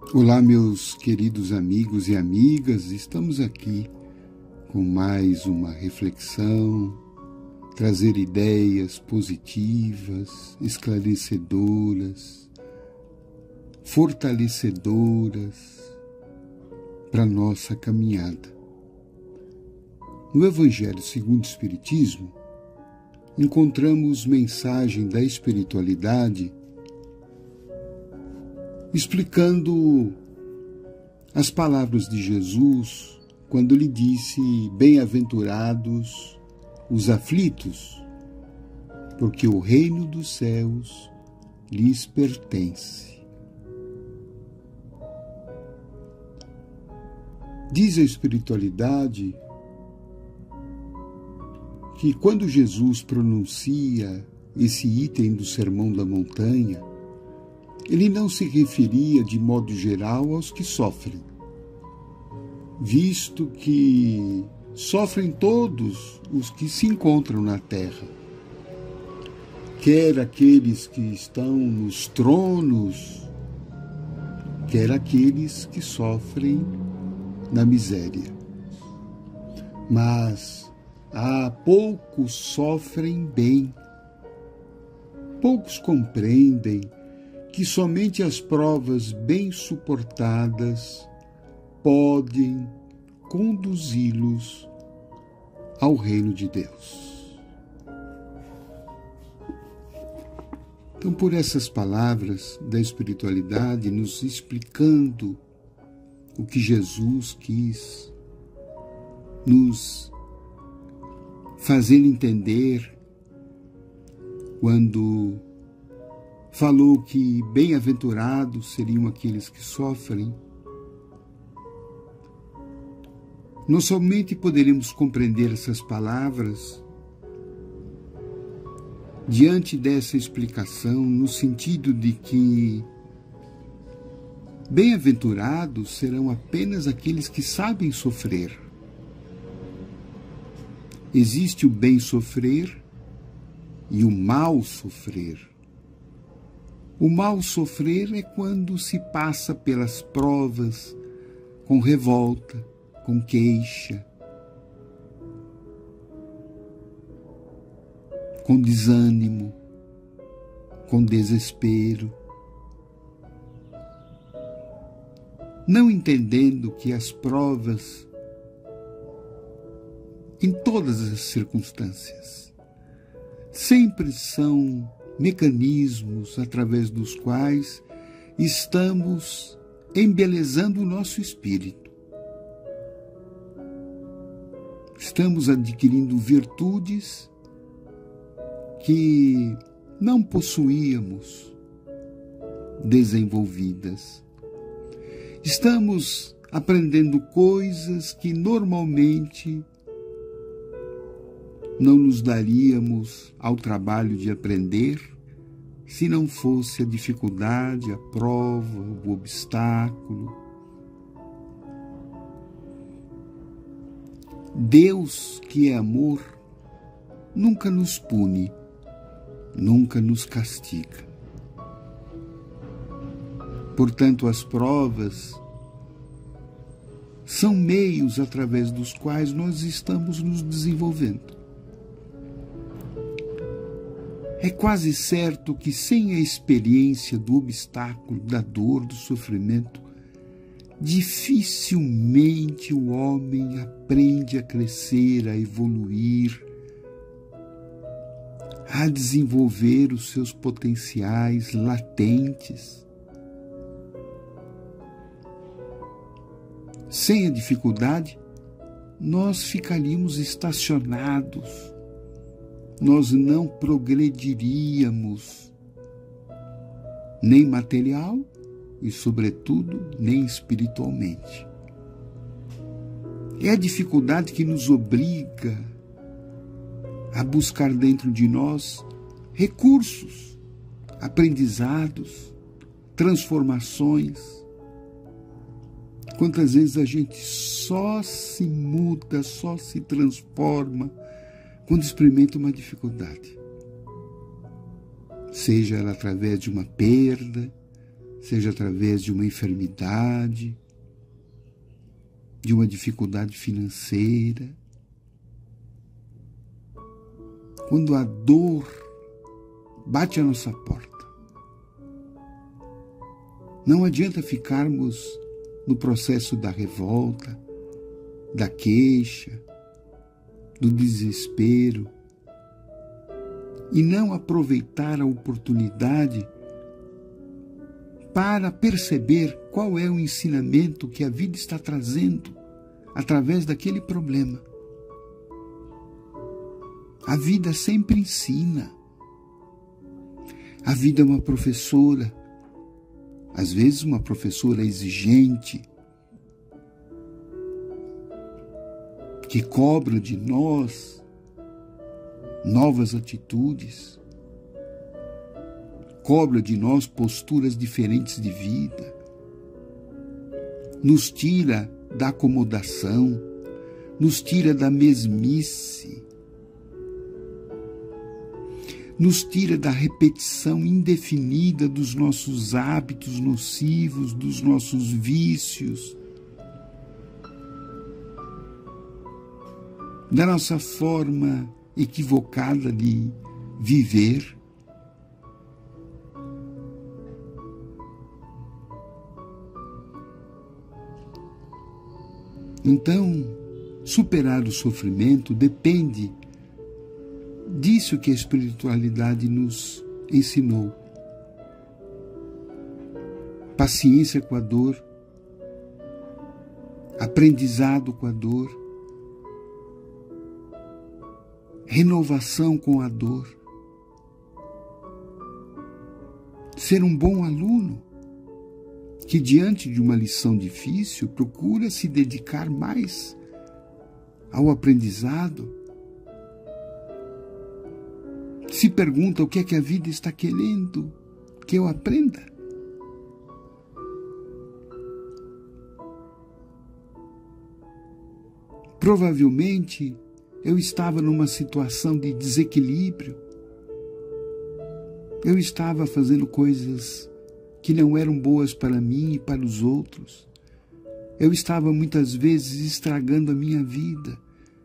Olá, meus queridos amigos e amigas, estamos aqui com mais uma reflexão, trazer ideias positivas, esclarecedoras, fortalecedoras para a nossa caminhada. No Evangelho segundo o Espiritismo, encontramos mensagem da espiritualidade explicando as palavras de Jesus quando lhe disse: bem-aventurados os aflitos, porque o reino dos céus lhes pertence. Diz a espiritualidade que quando Jesus pronuncia esse item do Sermão da Montanha, ele não se referia de modo geral aos que sofrem, visto que sofrem todos os que se encontram na terra, quer aqueles que estão nos tronos, quer aqueles que sofrem na miséria. Mas poucos sofrem bem, poucos compreendem que somente as provas bem suportadas podem conduzi-los ao reino de Deus. Então, por essas palavras da espiritualidade, nos explicando o que Jesus quis nos fazer entender quando falou que bem-aventurados seriam aqueles que sofrem, nós somente poderemos compreender essas palavras diante dessa explicação, no sentido de que bem-aventurados serão apenas aqueles que sabem sofrer. Existe o bem sofrer e o mal sofrer. O mal sofrer é quando se passa pelas provas com revolta, com queixa, com desânimo, com desespero, não entendendo que as provas, em todas as circunstâncias, sempre são mecanismos através dos quais estamos embelezando o nosso espírito. Estamos adquirindo virtudes que não possuíamos desenvolvidas. Estamos aprendendo coisas que normalmente não nos daríamos ao trabalho de aprender se não fosse a dificuldade, a prova, o obstáculo. Deus, que é amor, nunca nos pune, nunca nos castiga. Portanto, as provas são meios através dos quais nós estamos nos desenvolvendo. É quase certo que sem a experiência do obstáculo, da dor, do sofrimento, dificilmente o homem aprende a crescer, a evoluir, a desenvolver os seus potenciais latentes. Sem a dificuldade, nós ficaríamos estacionados, nós não progrediríamos, nem material e, sobretudo, nem espiritualmente. É a dificuldade que nos obriga a buscar dentro de nós recursos, aprendizados, transformações. Quantas vezes a gente só se muda, só se transforma quando experimenta uma dificuldade. Seja ela através de uma perda, seja através de uma enfermidade, de uma dificuldade financeira. Quando a dor bate à nossa porta, não adianta ficarmos no processo da revolta, da queixa, do desespero e não aproveitar a oportunidade para perceber qual é o ensinamento que a vida está trazendo através daquele problema. A vida sempre ensina. A vida é uma professora, às vezes uma professora exigente, que cobra de nós novas atitudes, cobra de nós posturas diferentes de vida, nos tira da acomodação, nos tira da mesmice, nos tira da repetição indefinida dos nossos hábitos nocivos, dos nossos vícios, da nossa forma equivocada de viver. Então, superar o sofrimento depende disso que a espiritualidade nos ensinou. Paciência com a dor, aprendizado com a dor, renovação com a dor, ser um bom aluno que, diante de uma lição difícil, procura se dedicar mais ao aprendizado, se pergunta o que é que a vida está querendo que eu aprenda. Provavelmente eu estava numa situação de desequilíbrio. Eu estava fazendo coisas que não eram boas para mim e para os outros. Eu estava muitas vezes estragando a minha vida.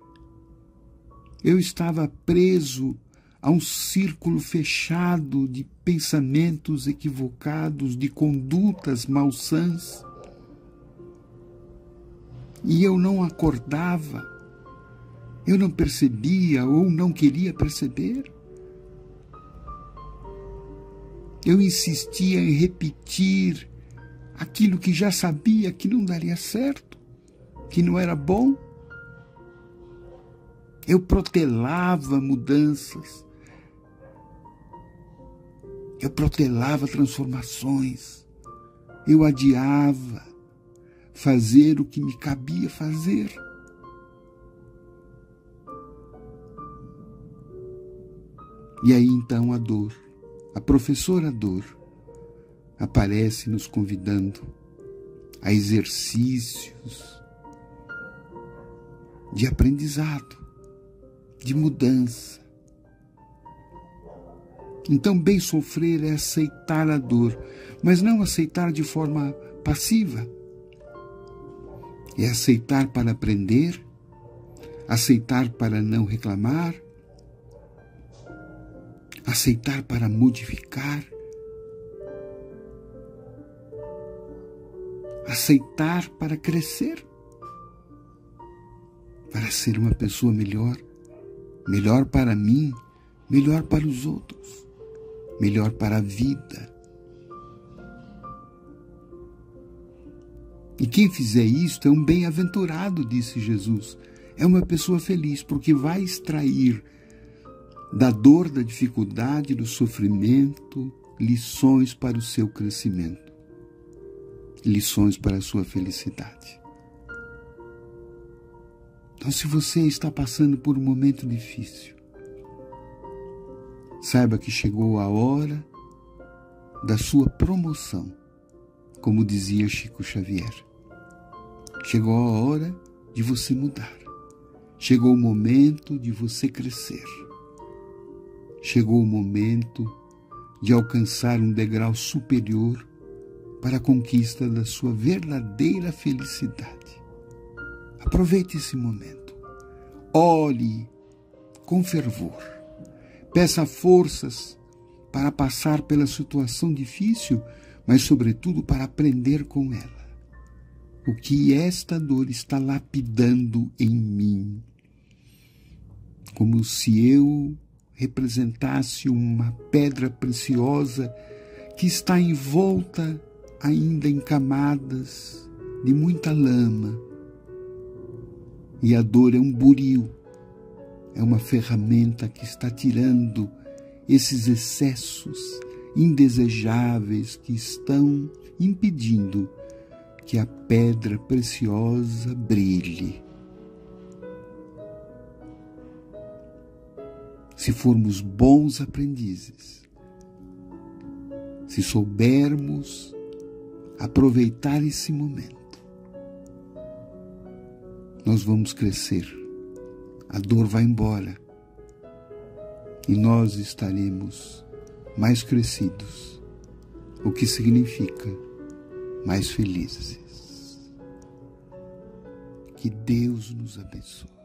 Eu estava preso a um círculo fechado de pensamentos equivocados, de condutas malsãs. E eu não acordava, eu não percebia ou não queria perceber. Eu insistia em repetir aquilo que já sabia que não daria certo, que não era bom. Eu protelava mudanças. Eu protelava transformações. Eu adiava fazer o que me cabia fazer. E aí então a dor, a professora dor, aparece nos convidando a exercícios de aprendizado, de mudança. Então, bem sofrer é aceitar a dor, mas não aceitar de forma passiva. É aceitar para aprender, aceitar para não reclamar, aceitar para modificar, aceitar para crescer, para ser uma pessoa melhor, melhor para mim, melhor para os outros, melhor para a vida. E quem fizer isto é um bem-aventurado, disse Jesus. É uma pessoa feliz, porque vai extrair da dor, da dificuldade, do sofrimento, lições para o seu crescimento, lições para a sua felicidade. Então, se você está passando por um momento difícil, saiba que chegou a hora da sua promoção, como dizia Chico Xavier. Chegou a hora de você mudar. Chegou o momento de você crescer. Chegou o momento de alcançar um degrau superior para a conquista da sua verdadeira felicidade. Aproveite esse momento. Ore com fervor. Peça forças para passar pela situação difícil, mas, sobretudo, para aprender com ela. O que esta dor está lapidando em mim, como se eu representasse uma pedra preciosa que está envolta ainda em camadas de muita lama. E a dor é um buril, é uma ferramenta que está tirando esses excessos indesejáveis que estão impedindo que a pedra preciosa brilhe. Se formos bons aprendizes, se soubermos aproveitar esse momento, nós vamos crescer, a dor vai embora e nós estaremos mais crescidos, o que significa mais felizes. Que Deus nos abençoe.